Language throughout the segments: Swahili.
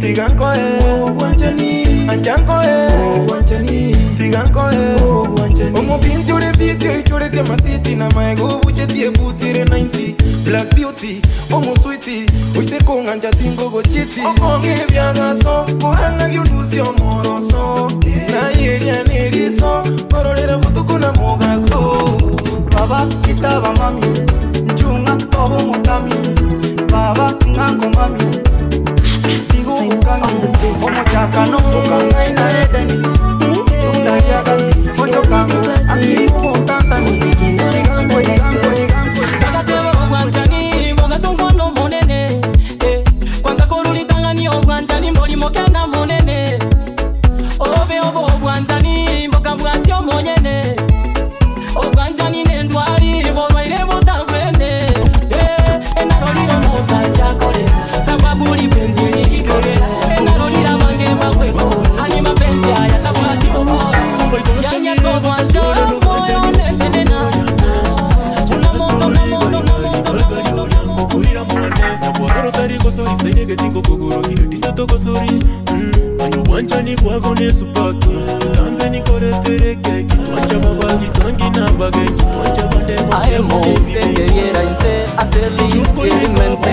Tiganko wanchani Anjanko wanchani Tiganko wanchani Omo pinti ore video chore te matiti na maego bucheti butire 90 Black beauty omo sweetie oise con anjatingo go chiti Okonge biagaso kohanga gyulusio moroso Na yeria neriso kororera butuko na mogaso Baba kitaba mami Njunga tobo mutami Baba ngango mami Tigo ukangi Omo chaka no ukanga ina edeni Tunda yaga Foto kango Aki ubo tantani Tigango Takateba ogwanjani Moga tungono monene Kwanga koruli tangani ogwanjani Moli mokena monene Obe obo ogwanjani Mboka bwatyo monyene Ogwanjani nendwari Bolwaire botagwene Enaroliro moza chakore Sababuli penzi likore Enarolira wange makweko Hani mapenzi haya tabwati bobo Yanya kodwa shamo Nentenena Una moto na moto na moto na moto Kurira mwane Nabuaroro tariko sori Sainege tingo kogoro Kireti toto sori Anyo wanchani kwago ne supaki Kambe ni kore tereke Kituancha mabagi sangi na bage Kituancha bande I am home, sende yera inse Aseli experimente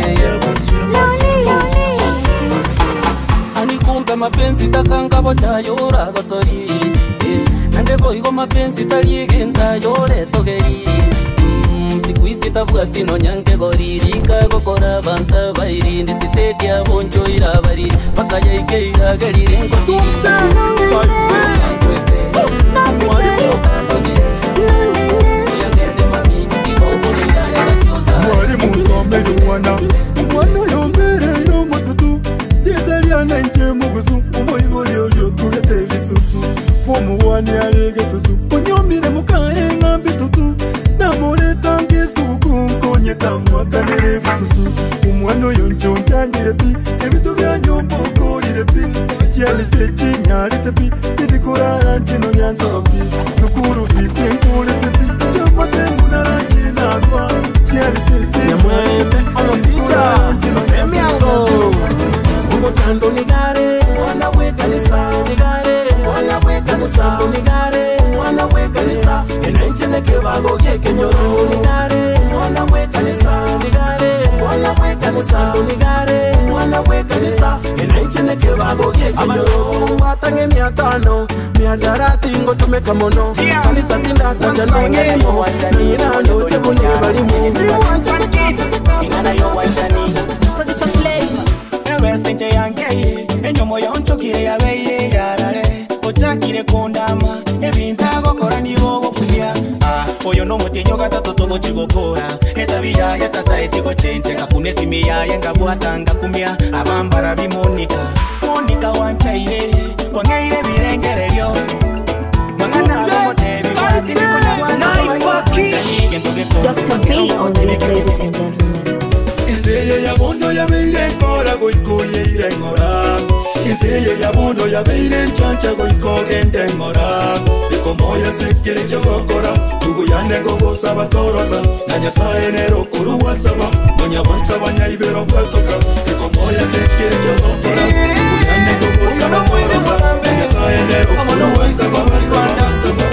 Ani kumpe mapenzi takanga bocha yora gosori Nande boigo mapenzi taliegenta yore togeri Sikuisi tabuati no nyanke goririka Gokora banta bairi Nisitetia boncho irabari Pakaya ikeira garirengo tirika Mwana yombere yomututu Dietaliana nke mugusu Umoiboli olio tugete visusu Fomu wani alege susu Unyomire mukae ngambi tutu Namore tange suku Konye tamwaka nere visusu Umwano yoncho nkangire pi Ebitu vya nyombo korire pi Chiali seki nyari tepi Tidikurara nchino nyanzoro pi Sukuru visi nkule tepi Chamate munara nagwa Chiali seki nyamwe Ugo chando nigare, wana weka nisa nigare, wana weka nisa nigare, wana weka nisa. Enenchene kebago yeke nyoro nigare, wana weka nisa nigare, wana weka nisa nigare, wana weka nisa. Enenchene kebago yeke nyoro. Watange miatano, miadarati ngo tumeka mono. Kanisa tinda tajano nyemo, nina no chebuni balimu. Ingana yo wanjani. Producer Flavor Sente yange enyomo yonchokire yabeye yarare ochakire kondama ebintago kora nibo bokulya oyo no mutenyo gatatu tobo chigokora etabia ya tata etigo chenche kapune simia yenga bwatanga kumya abambara bimonika monika wanchaire kwangeire birengereryo mangana botebi watini kona wana Dr. B on these, ladies and gentlemen. Iseye ya bondo ya beire nkora goikoye ire nkora Iseye ya bondo ya beire nchancha goikogende nkora Iko moya sekere jogokora Tugu yande gogosa batorosa Na nyasaye nero kuruwa saba Monya wanta banya ibero kwatoka Iko moya sekere jogokora Tugu yande gogosa batorosa Na nyasaye nero kuruwa saba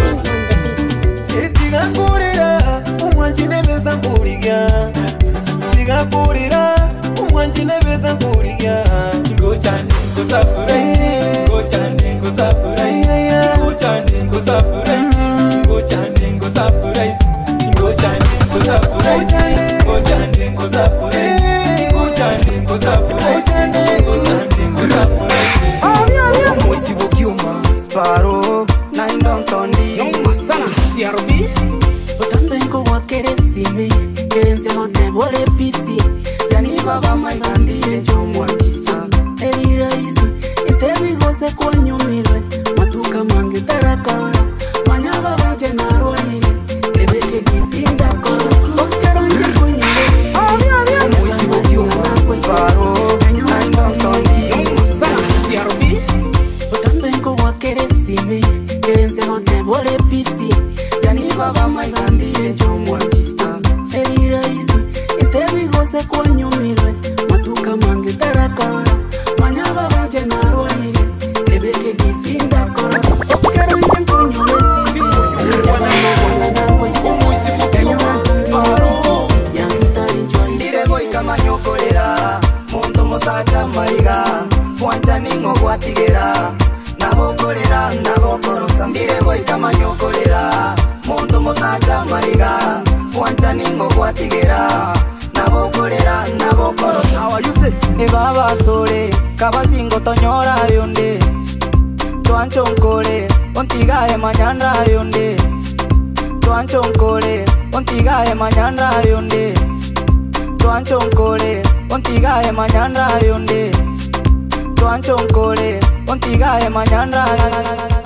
Etiga kurira Umwanjine beza kuriga Tiga kurira Umwanjine beza kuriga Ngo chane ngo surprise Ngo chane ngo surprise Ngo chane ngo surprise Ngo chane ngo surprise Ngo chane ngo surprise Ngo chane ngo surprise Ngo chane ngo surprise Ngo chane ngo surprise Moisi bokiuma Sparo Nine Don Tondi Sana CRB Otambenko wakeresime Kense hote bole pisi Yani baba maigandi ejo mwachita Eli raisi Intebi gose kwa nyumile Matuka mange tarakara Manyaba wanje na rohile Ebeke kitinda koro Okero nji kwenye lesi Moisi bokiuma Sparo Nine Don Tondi Sana CRB Otambenko wakeresime Kense hote bole pisi Yani baba maigandi ejo mwachita Eli raisi Intebi gose kwa nyumile Matuka mange maliga Fuancha ningo guatigera Nabokorera, nabokorosa How are you say? Ebaba sore, kabasingo tonyora yonde Tuanchonkore, ontigae mañana yonde Tuanchonkore, ontigae mañana yonde Tuanchonkore, ontigae mañana yonde Tuanchonkore, ontigae mañana